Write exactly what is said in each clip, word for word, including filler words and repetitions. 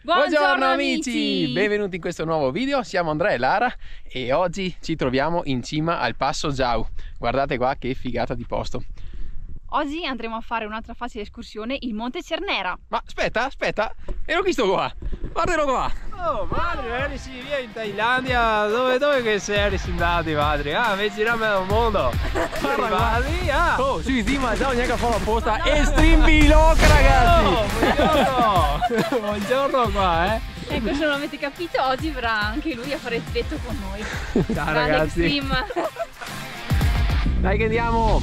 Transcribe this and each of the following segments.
Buongiorno, Buongiorno amici! amici, benvenuti in questo nuovo video. Siamo Andrea e Lara e oggi ci troviamo in cima al Passo Jau. Guardate qua che figata di posto. Oggi andremo a fare un'altra facile escursione, il Monte Cernera. Ma aspetta, aspetta, ero visto qua, guardalo qua. Oh madre, eri via in Thailandia, dove, dove che sei andati madre? Ah, mi giramo il mondo. Arrivati, ah. Oh, sì, sì, ma già neanche a fare apposta. Extreme Vlog, ragazzi. Oh, buongiorno. Buongiorno qua, eh. Ecco, se non avete capito, oggi verrà anche lui a fare il tretto con noi. Ciao ragazzi. Dai che andiamo.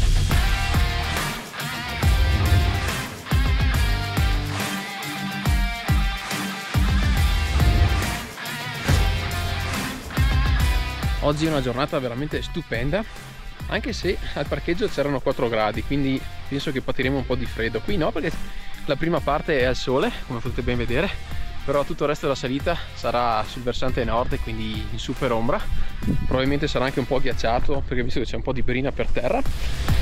Oggi è una giornata veramente stupenda, anche se al parcheggio c'erano quattro gradi, quindi penso che patiremo un po' di freddo. Qui no, perché la prima parte è al sole, come potete ben vedere, però tutto il resto della salita sarà sul versante nord e quindi in super ombra. Probabilmente sarà anche un po' ghiacciato, perché visto che c'è un po' di brina per terra.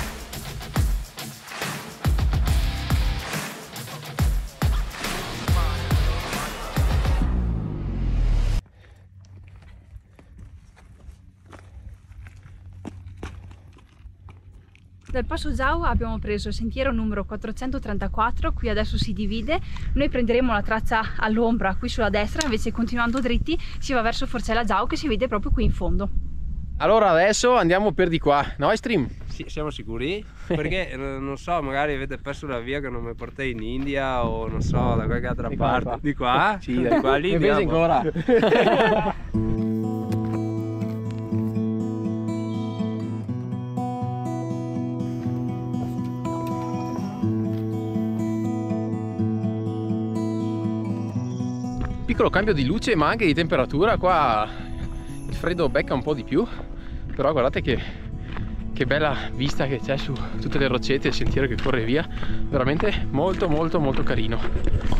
Dal Passo Jau abbiamo preso il sentiero numero quattrocentotrentaquattro, qui adesso si divide. Noi prenderemo la traccia all'ombra qui sulla destra, invece continuando dritti si va verso Forcella Jau che si vede proprio qui in fondo. Allora adesso andiamo per di qua, no Extreme? Sì, siamo sicuri? Perché non so, magari avete perso la via che non mi portai in India o non so, da qualche altra di qua, parte. Qua. Di qua? Sì, da qua lì. Mi ancora. Piccolo cambio di luce ma anche di temperatura, qua il freddo becca un po' di più, però guardate che, che bella vista che c'è su tutte le roccette, il sentiero che corre via, veramente molto molto molto carino.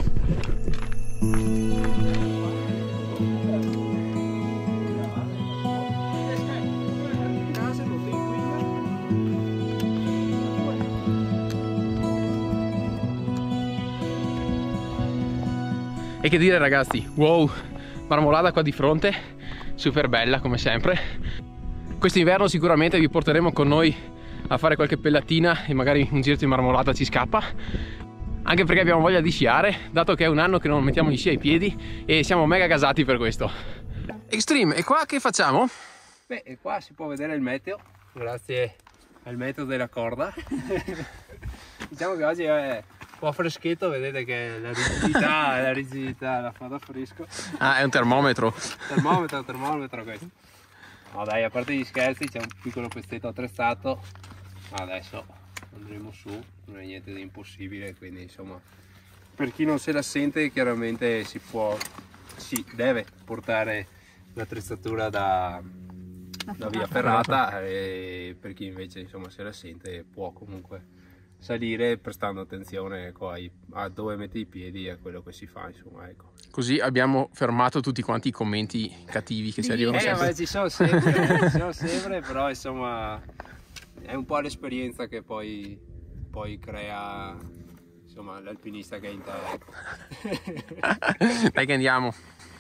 E che dire ragazzi, wow, Marmolada qua di fronte, super bella come sempre. Quest'inverno sicuramente vi porteremo con noi a fare qualche pellatina e magari un giro di Marmolada ci scappa. Anche perché abbiamo voglia di sciare, dato che è un anno che non mettiamo gli sci ai piedi e siamo mega gasati per questo. Extreme, e qua che facciamo? Beh, e qua si può vedere il meteo, grazie al metodo della corda. Diciamo che oggi è un po' freschetto, vedete che la rigidità, la rigidità la fa da fresco. Ah, è un termometro. Termometro, termometro questo. No dai, a parte gli scherzi, c'è un piccolo pezzetto attrezzato. Adesso andremo su, non è niente di impossibile, quindi insomma, per chi non se la sente chiaramente si può, si deve portare l'attrezzatura da, da via ferrata, e per chi invece insomma se la sente può comunque salire prestando attenzione, ecco, ai, a dove metti i piedi e a quello che si fa, insomma, ecco. Così abbiamo fermato tutti quanti i commenti cattivi che ci arrivano eh, sempre. Ma ci sono sempre, ci sono sempre, però insomma è un po' l'esperienza che poi, poi crea insomma l'alpinista che è in te, ecco. Dai che andiamo.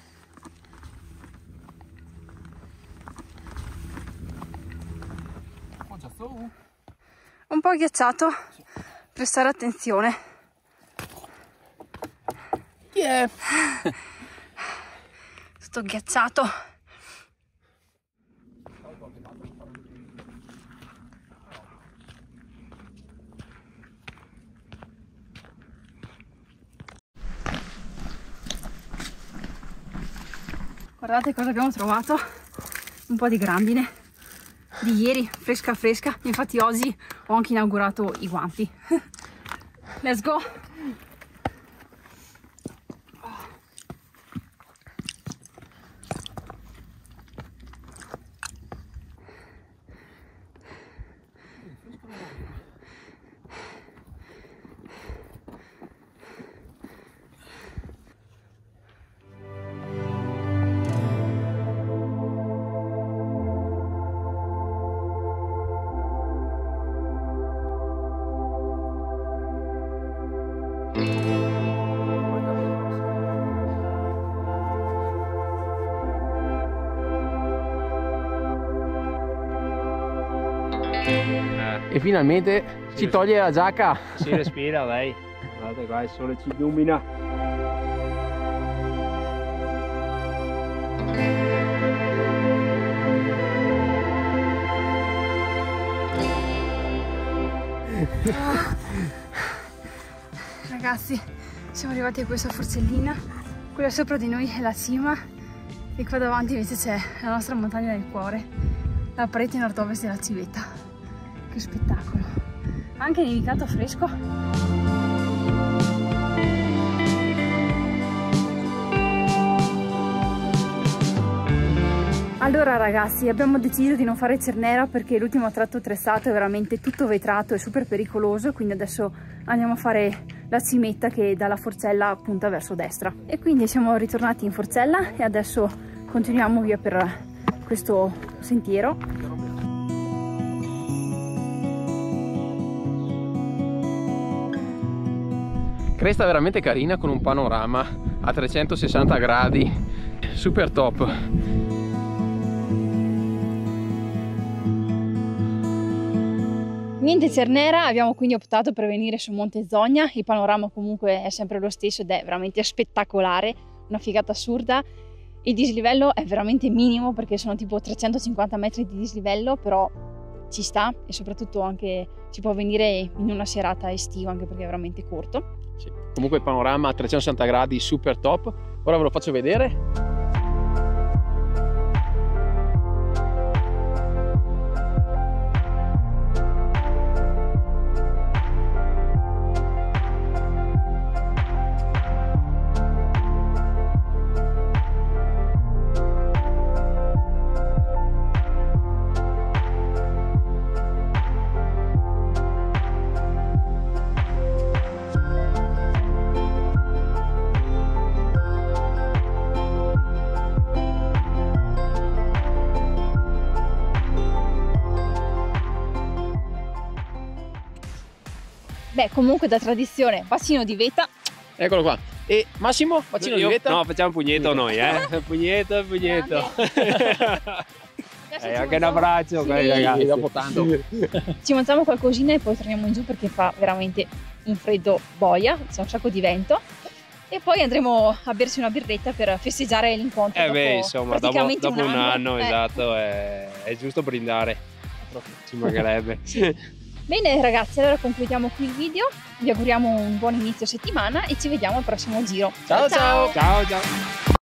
Un po' ghiacciato, prestare attenzione. Yeah. Tutto ghiacciato. Guardate cosa abbiamo trovato, un po' di grandine di ieri, fresca fresca, infatti oggi ho anche inaugurato i guanti. Let's go! e finalmente si ci toglie la giacca. Si respira, dai. Guardate qua, il sole ci illumina. Ragazzi, siamo arrivati a questa forzellina, quella sopra di noi è la cima e qua davanti invece c'è la nostra montagna del cuore, la parete nord-ovest della civetta. Che spettacolo! Anche nevicato fresco. Allora ragazzi, abbiamo deciso di non fare Cernera perché l'ultimo tratto tressato è veramente tutto vetrato e super pericoloso, quindi adesso andiamo a fare la cimetta che dalla Forcella punta verso destra. E quindi siamo ritornati in Forcella e adesso continuiamo via per questo sentiero. Cresta veramente carina con un panorama a trecentosessanta gradi, super top. Niente Cernera, abbiamo quindi optato per venire su Monte Zogna, il panorama comunque è sempre lo stesso ed è veramente spettacolare, una figata assurda. Il dislivello è veramente minimo perché sono tipo trecentocinquanta metri di dislivello, però ci sta e soprattutto anche si può venire in una serata estiva anche perché è veramente corto. Sì. Comunque il panorama a trecentosessanta gradi super top, ora ve lo faccio vedere. Beh, comunque da tradizione, bacino di veta. Eccolo qua. E Massimo, bacino Io, di veta? No, facciamo pugnetto noi, eh. Pugnetto, pugnetto. Eh, anche un abbraccio, sì, ragazzi. Dopo tanto. Ci mangiamo qualcosina e poi torniamo in giù perché fa veramente un freddo boia, c'è un sacco di vento. E poi andremo a berci una birretta per festeggiare l'incontro. Eh dopo beh, insomma, dopo, praticamente dopo un anno, eh. esatto, è, è giusto brindare. Ci mancherebbe. Bene ragazzi, allora concludiamo qui il video, vi auguriamo un buon inizio settimana e ci vediamo al prossimo giro. Ciao ciao! Ciao ciao!